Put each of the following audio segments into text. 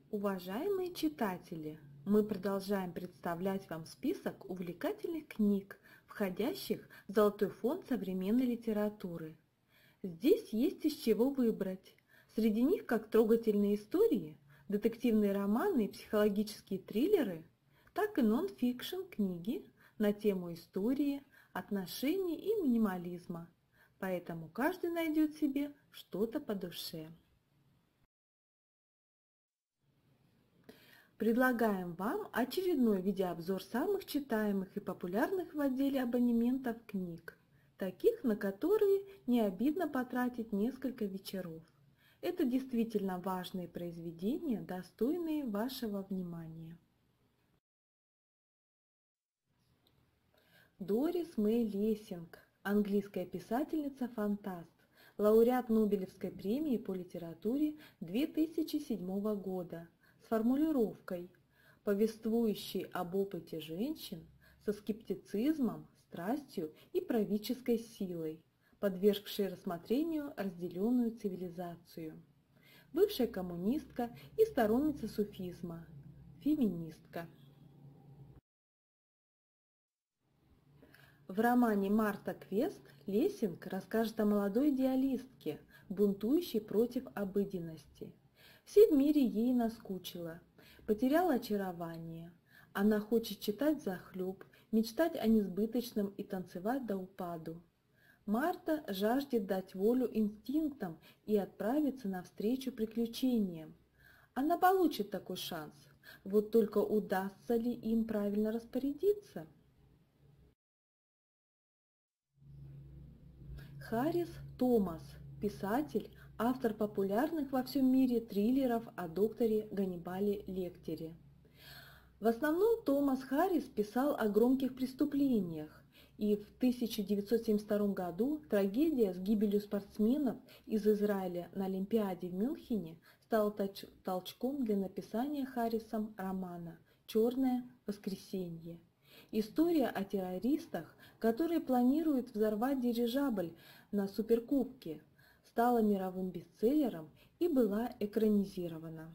Уважаемые читатели, мы продолжаем представлять вам список увлекательных книг, входящих в Золотой фонд современной литературы. Здесь есть из чего выбрать. Среди них как трогательные истории, детективные романы и психологические триллеры, так и нон-фикшн книги на тему истории, отношений и минимализма. Поэтому каждый найдет себе что-то по душе. Предлагаем вам очередной видеообзор самых читаемых и популярных в отделе абонементов книг, таких, на которые не обидно потратить несколько вечеров. Это действительно важные произведения, достойные вашего внимания. Дорис Мэй Лессинг, английская писательница-фантаст, лауреат Нобелевской премии по литературе 2007 года, с формулировкой, повествующей об опыте женщин со скептицизмом, страстью и правительской силой, подвергшей рассмотрению разделенную цивилизацию. Бывшая коммунистка и сторонница суфизма, феминистка. В романе «Марта Квест» Лессинг расскажет о молодой идеалистке, бунтующей против обыденности. Все в мире ей наскучило, потеряла очарование. Она хочет читать взахлеб, мечтать о несбыточном и танцевать до упаду. Марта жаждет дать волю инстинктам и отправиться навстречу приключениям. Она получит такой шанс, вот только удастся ли им правильно распорядиться? Харрис Томас, писатель, автор популярных во всем мире триллеров о докторе Ганнибале Лектере. В основном Томас Харрис писал о громких преступлениях, и в 1972 году трагедия с гибелью спортсменов из Израиля на Олимпиаде в Мюнхене стала толчком для написания Харрисом романа «Черное воскресенье». История о террористах, которые планируют взорвать дирижабль на Суперкубке, стала мировым бестселлером и была экранизирована.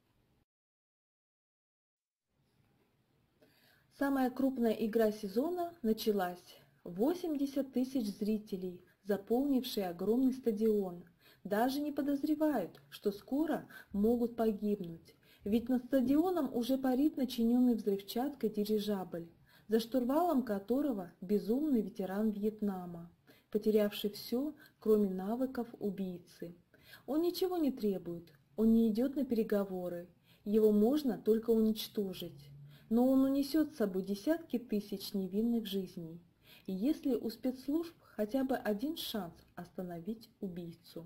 Самая крупная игра сезона началась. 80 тысяч зрителей, заполнившие огромный стадион, даже не подозревают, что скоро могут погибнуть, ведь над стадионом уже парит начиненный взрывчаткой дирижабль, за штурвалом которого безумный ветеран Вьетнама, потерявший все, кроме навыков убийцы. Он ничего не требует, он не идет на переговоры, его можно только уничтожить. Но он унесет с собой десятки тысяч невинных жизней, и если у спецслужб хотя бы один шанс остановить убийцу.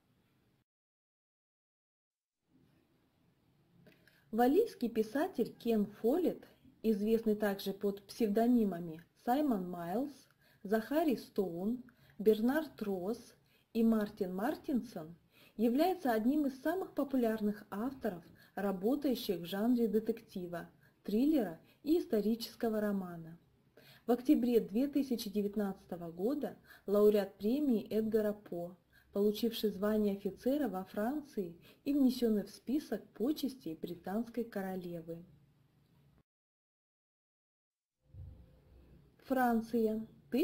Валлийский писатель Кен Фоллетт, известный также под псевдонимами Саймон Майлз, Захари Стоун, Бернард Росс и Мартин Мартинсон, является одним из самых популярных авторов, работающих в жанре детектива, триллера и исторического романа. В октябре 2019 года лауреат премии Эдгара По, получивший звание офицера во Франции и внесенный в список почестей британской королевы. Франция,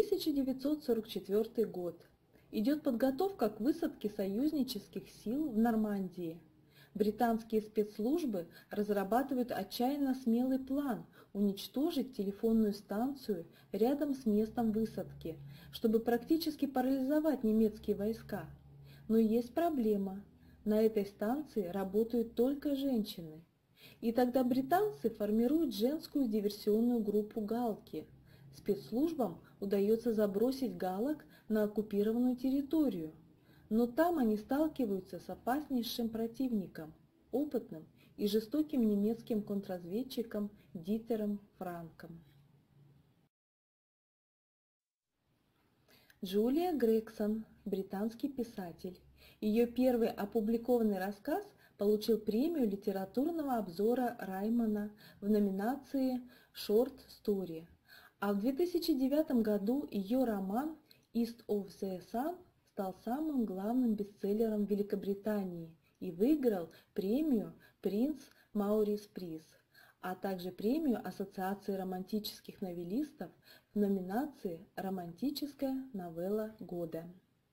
1944 год. Идет подготовка к высадке союзнических сил в Нормандии. Британские спецслужбы разрабатывают отчаянно смелый план уничтожить телефонную станцию рядом с местом высадки, чтобы практически парализовать немецкие войска. Но есть проблема. На этой станции работают только женщины. И тогда британцы формируют женскую диверсионную группу «Галки». Спецслужбам удается забросить галок на оккупированную территорию. Но там они сталкиваются с опаснейшим противником, опытным и жестоким немецким контрразведчиком Дитером Франком. Джулия Грегсон, британский писатель. Ее первый опубликованный рассказ получил премию литературного обзора Раймана в номинации «Short Story», а в 2009 году ее роман «East of the Sun» стал самым главным бестселлером Великобритании и выиграл премию «Принц Маурис Приз», а также премию Ассоциации романтических новеллистов в номинации «Романтическая новелла года».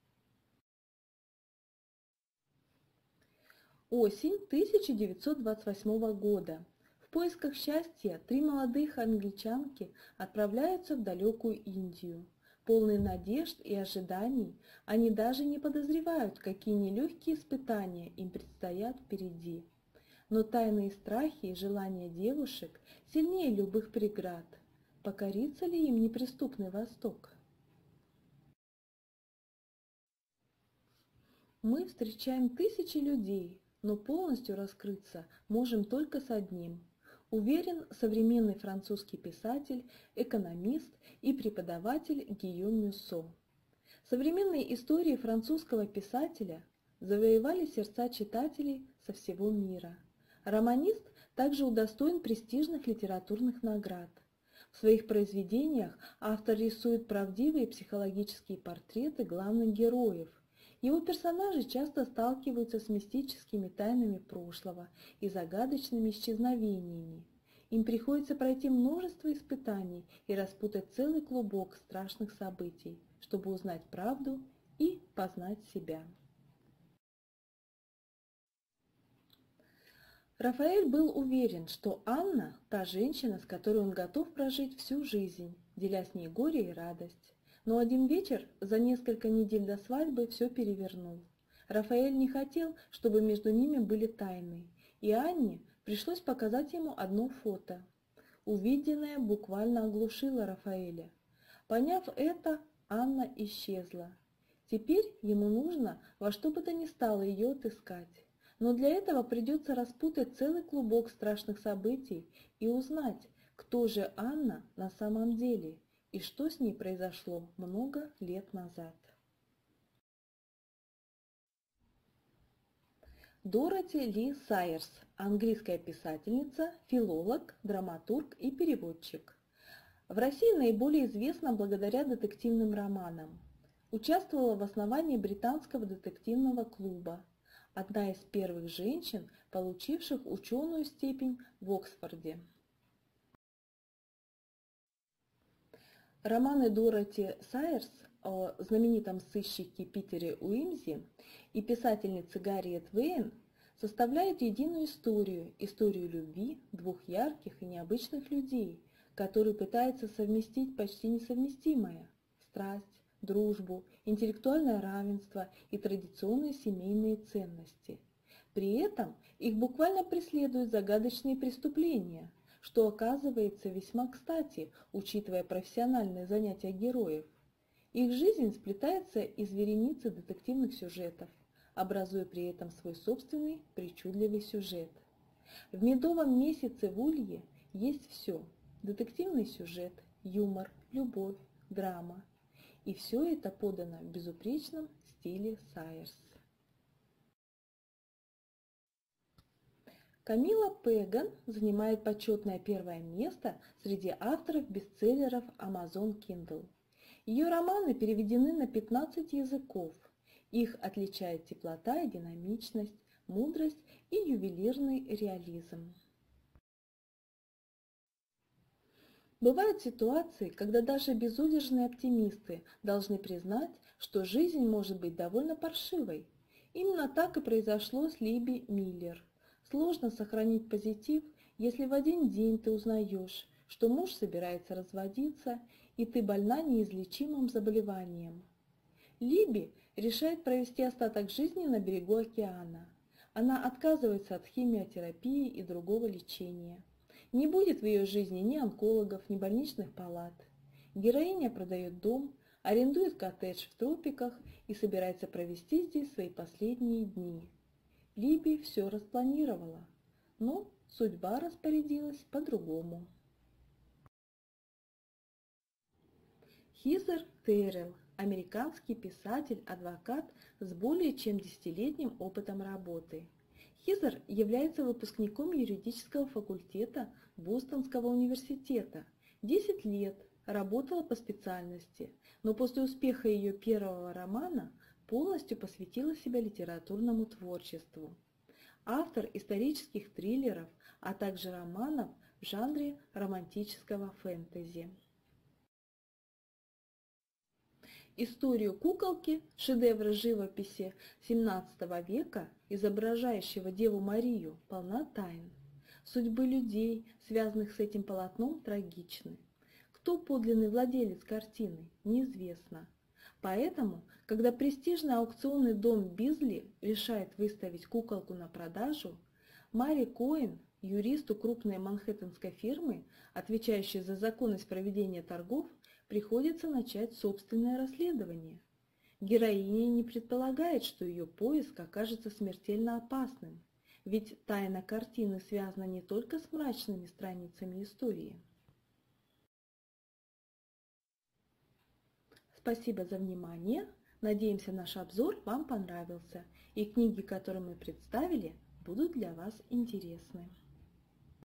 Осень 1928 года. В поисках счастья 3 молодых англичанки отправляются в далекую Индию. Полные надежд и ожиданий, они даже не подозревают, какие нелегкие испытания им предстоят впереди. Но тайные страхи и желания девушек сильнее любых преград. Покорится ли им неприступный Восток? Мы встречаем тысячи людей, но полностью раскрыться можем только с одним. Уверен современный французский писатель, экономист и преподаватель Гийом Мюссо. Современные истории французского писателя завоевали сердца читателей со всего мира. Романист также удостоен престижных литературных наград. В своих произведениях автор рисует правдивые психологические портреты главных героев. Его персонажи часто сталкиваются с мистическими тайнами прошлого и загадочными исчезновениями. Им приходится пройти множество испытаний и распутать целый клубок страшных событий, чтобы узнать правду и познать себя. Рафаэль был уверен, что Анна – та женщина, с которой он готов прожить всю жизнь, деля с ней горе и радость. Но один вечер, за несколько недель до свадьбы, все перевернул. Рафаэль не хотел, чтобы между ними были тайны, и Анне пришлось показать ему одно фото. Увиденное буквально оглушило Рафаэля. Поняв это, Анна исчезла. Теперь ему нужно во что бы то ни стало ее отыскать. Но для этого придется распутать целый клубок страшных событий и узнать, кто же Анна на самом деле и что с ней произошло много лет назад. Дороти Ли Сайерс, английская писательница, филолог, драматург и переводчик. В России наиболее известна благодаря детективным романам. Участвовала в основании британского детективного клуба. Одна из первых женщин, получивших ученую степень в Оксфорде. Романы Дороти Сайерс о знаменитом сыщике Питере Уимзи и писательнице Гарриет Вейн составляют единую историю любви двух ярких и необычных людей, которые пытаются совместить почти несовместимое – страсть, дружбу, интеллектуальное равенство и традиционные семейные ценности. При этом их буквально преследуют загадочные преступления, что оказывается весьма кстати, учитывая профессиональные занятия героев. Их жизнь сплетается из вереницы детективных сюжетов, образуя при этом свой собственный причудливый сюжет. В «Медовом месяце» в Улье есть все – детективный сюжет, юмор, любовь, драма. И все это подано в безупречном стиле Сайерс. Камила Пеган занимает почетное первое место среди авторов бестселлеров Amazon Kindle. Ее романы переведены на 15 языков. Их отличает теплота и динамичность, мудрость и ювелирный реализм. Бывают ситуации, когда даже безудержные оптимисты должны признать, что жизнь может быть довольно паршивой. Именно так и произошло с Либи Миллер. Сложно сохранить позитив, если в один день ты узнаешь, что муж собирается разводиться, и ты больна неизлечимым заболеванием. Либи решает провести остаток жизни на берегу океана. Она отказывается от химиотерапии и другого лечения. Не будет в ее жизни ни онкологов, ни больничных палат. Героиня продает дом, арендует коттедж в тропиках и собирается провести здесь свои последние дни. Либи все распланировала, но судьба распорядилась по-другому. Хизер Террелл, американский писатель-адвокат с более чем 10-летним опытом работы. Хизер является выпускником юридического факультета Бостонского университета. 10 лет работала по специальности, но после успеха ее первого романа полностью посвятила себя литературному творчеству. автор исторических триллеров, а также романов в жанре романтического фэнтези. Историю куколки, шедевра живописи XVII века, изображающего Деву Марию, полна тайн. Судьбы людей, связанных с этим полотном, трагичны. Кто подлинный владелец картины, неизвестно. Поэтому, когда престижный аукционный дом Бизли решает выставить куколку на продажу, Мари Коэн, юристу крупной манхэттенской фирмы, отвечающей за законность проведения торгов, приходится начать собственное расследование. Героиня не предполагает, что ее поиск окажется смертельно опасным, ведь тайна картины связана не только с мрачными страницами истории. Спасибо за внимание. Надеемся, наш обзор вам понравился, и книги, которые мы представили, будут для вас интересны.